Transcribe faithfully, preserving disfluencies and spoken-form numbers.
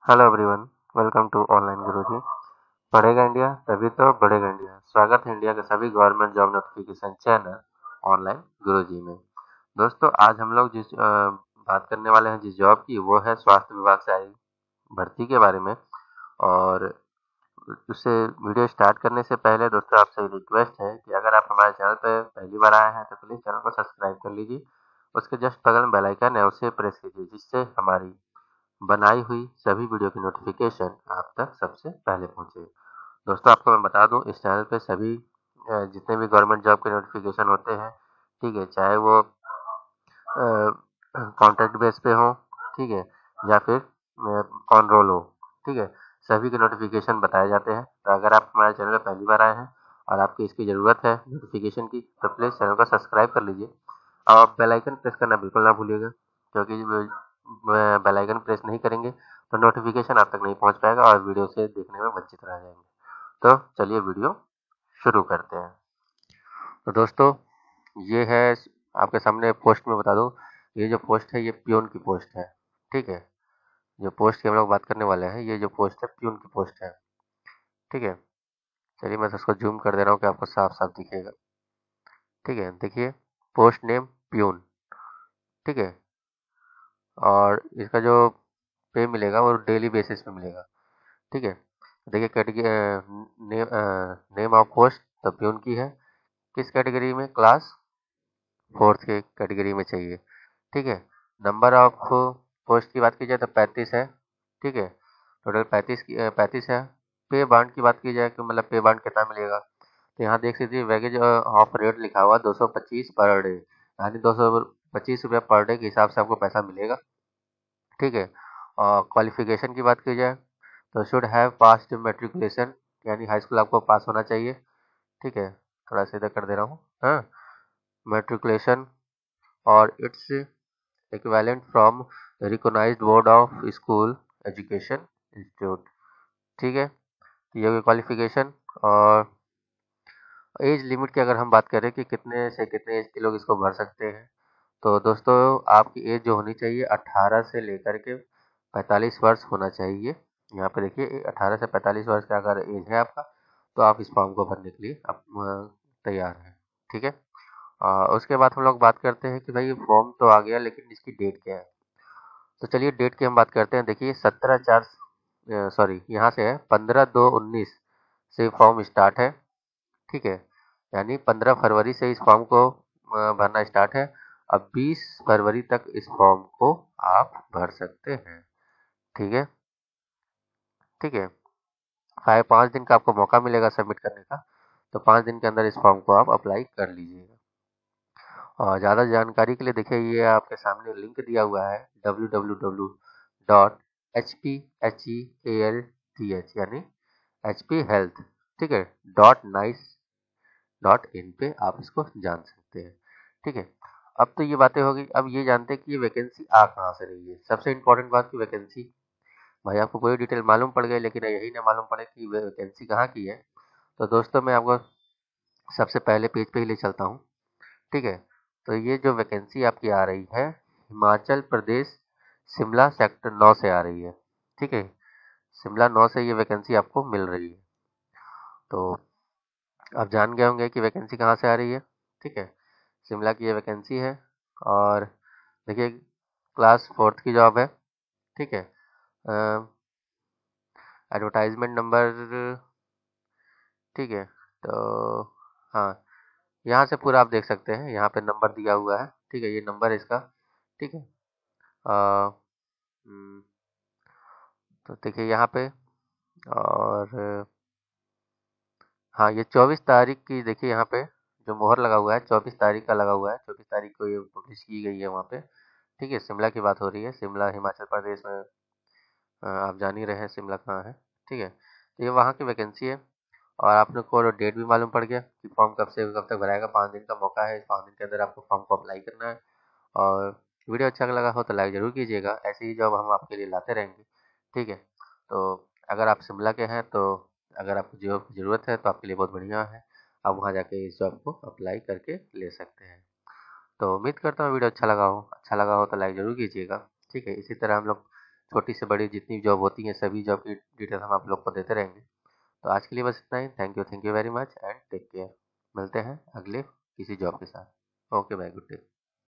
Hello everyone, welcome to online Guruji. पढ़ेगा India तभी तो बढ़ेगा इंडिया। स्वागत है इंडिया के सभी government job notification channel online Guruji में। दोस्तों, आज हम लोग जिस अ, बात करने वाले हैं जिस जॉब की, वो है स्वास्थ्य विभाग से आई भर्ती के बारे में। और उससे वीडियो स्टार्ट करने से पहले दोस्तों आपसे रिक्वेस्ट है कि अगर आप हमारे चैनल पर पहली बार आए हैं तो प्लीज़ चैनल को सब्सक्राइब कर लीजिए। उसके जस्ट बगल में बेल आइकन है, उसे प्रेस कीजिए, जिससे हमारी बनाई हुई सभी वीडियो की नोटिफिकेशन आप तक सबसे पहले पहुंचे। दोस्तों, आपको मैं बता दूं, इस चैनल पे सभी अ, जितने भी गवर्नमेंट जॉब के नोटिफिकेशन होते हैं, ठीक है, चाहे वो कॉन्ट्रैक्ट बेस पे हो, ठीक है, या फिर ऑन रोल हो, ठीक है, सभी के नोटिफिकेशन बताए जाते हैं। तो अगर आप हमारे चैनल पर पहली बार आए हैं और आपको इसकी ज़रूरत है नोटिफिकेशन की, तो प्लीज़ चैनल को सब्सक्राइब कर लीजिए और आप बेल आइकन प्रेस करना बिल्कुल ना भूलिएगा, क्योंकि बेल आइकन प्रेस नहीं करेंगे तो नोटिफिकेशन आप तक नहीं पहुंच पाएगा और वीडियो से देखने में वंचित रह जाएंगे। तो चलिए वीडियो शुरू करते हैं। तो दोस्तों, ये है आपके सामने पोस्ट में बता दूं, ये जो पोस्ट है ये पियोन की पोस्ट है। ठीक है, जो पोस्ट की हम लोग बात करने वाले हैं, ये जो पोस्ट है पियोन की पोस्ट है। ठीक है, चलिए मैं इसको जूम कर दे रहा हूँ कि आपको साफ साफ दिखेगा। ठीक है, देखिए, पोस्ट नेम पियोन। ठीक है, और इसका जो पे मिलेगा वो डेली बेसिस पे मिलेगा। ठीक है, देखिए category name name of post तो पियोन की है। किस कैटेगरी में? क्लास फोर्थ के कैटेगरी में चाहिए। ठीक है, नंबर ऑफ पोस्ट की बात की जाए तो पैंतीस है। ठीक है, टोटल पैंतीस की पैंतीस है। पे बाउंड की बात की जाए कि मतलब पे बाउंड कितना मिलेगा, तो यहाँ देख लीजिए वैगेज ऑफ रेट लिखा हुआ दो सौ पच्चीस पर डे, यानी दो सौ पच्चीस रुपया पर डे के हिसाब से आपको पैसा मिलेगा। ठीक है, और क्वालिफिकेशन की बात की जाए तो शुड हैव पास्ड मेट्रिकुलेशन, यानी हाई स्कूल आपको पास होना चाहिए। ठीक है, थोड़ा सा इधर कर दे रहा हूँ। हाँ, मेट्रिकुलेशन और it's equivalent from recognised board of school education institute. ठीक है, तो ये क्वालिफिकेशन। और एज लिमिट की अगर हम बात करें कि कितने से कितने एज के लोग इसको भर सकते हैं, तो दोस्तों आपकी एज जो होनी चाहिए अट्ठारह से लेकर के पैंतालीस वर्ष होना चाहिए। यहाँ पे देखिए अट्ठारह से पैंतालीस वर्ष का अगर एज है आपका, तो आप इस फॉर्म को भरने के लिए आप तैयार हैं। ठीक है, आ, उसके बाद हम लोग बात करते हैं कि भाई फॉर्म तो आ गया, लेकिन इसकी डेट क्या है। तो चलिए डेट की हम बात करते हैं। देखिए सत्रह चार सॉरी यहाँ से है पंद्रह दो उन्नीस से फॉर्म स्टार्ट है। ठीक है, यानी पंद्रह फरवरी से इस फॉर्म को अ, भरना स्टार्ट है। अब बीस फरवरी तक इस फॉर्म को आप भर सकते हैं। ठीक है, ठीक है, फाइव पाँच दिन का आपको मौका मिलेगा सबमिट करने का, तो पाँच दिन के अंदर इस फॉर्म को आप अप्लाई कर लीजिएगा। और ज़्यादा जानकारी के लिए देखिए ये आपके सामने लिंक दिया हुआ है W W W dot H P H E A L T H यानी एच पी हेल्थ, ठीक है, डॉट नाइस डॉट इन पे आप इसको जान सकते हैं। ठीक है, अब तो ये बातें होगी। अब ये जानते हैं कि ये वैकेंसी आ कहाँ से रही है। सबसे इम्पोर्टेंट बात की वैकेंसी, भाई आपको पूरी डिटेल मालूम पड़ गई, लेकिन यही ना मालूम पड़े कि वैकेंसी कहाँ की है। तो दोस्तों मैं आपको सबसे पहले पेज पे ही ले चलता हूँ। ठीक है, तो ये जो वैकेंसी आपकी आ रही है हिमाचल प्रदेश शिमला सेक्टर नौ से आ रही है। ठीक है, शिमला नौ से ये वैकेंसी आपको मिल रही है। तो आप जान गए होंगे कि वैकेंसी कहाँ से आ रही है। ठीक है, शिमला की ये वैकेंसी है। और देखिए क्लास फोर्थ की जॉब है। ठीक है, एडवर्टाइजमेंट नंबर, ठीक है, तो हाँ, यहाँ से पूरा आप देख सकते हैं, यहाँ पे नंबर दिया हुआ है। ठीक है, ये नंबर है इसका। ठीक है, अ, हम्म, तो देखिए यहाँ पे। और हाँ, ये चौबीस तारीख की देखिए यहाँ पे जो मोहर लगा हुआ है चौबीस तारीख का लगा हुआ है। चौबीस तारीख को ये पब्लिश की गई है वहाँ पे। ठीक है, शिमला की बात हो रही है, शिमला हिमाचल प्रदेश में। अ, आप जान ही रहे हैं शिमला कहाँ है। ठीक है, तो ये वहाँ की वैकेंसी है। और आपने को डेट भी मालूम पड़ गया कि फॉर्म कब से कब तक भराएगा। पाँच दिन का मौका है, इस पाँच दिन के अंदर आपको फॉर्म को अप्लाई करना है। और वीडियो अच्छा लगा हो तो लाइक ज़रूर कीजिएगा, ऐसे ही जॉब हम आपके लिए लाते रहेंगे। ठीक है, तो अगर आप शिमला के हैं तो अगर आपको जॉब की ज़रूरत है तो आपके लिए बहुत बढ़िया है, आप वहाँ जाके इस जॉब को अप्लाई करके ले सकते हैं। तो उम्मीद करता हूँ वीडियो अच्छा लगा हो। अच्छा लगा हो तो लाइक ज़रूर कीजिएगा। ठीक है, इसी तरह हम लोग छोटी से बड़ी जितनी जॉब होती हैं सभी जॉब की डिटेल हम आप लोग को देते रहेंगे। तो आज के लिए बस इतना ही। Thank you thank you very much and take care. मिलते हैं अगले किसी जॉब के साथ। Okay bye, good day.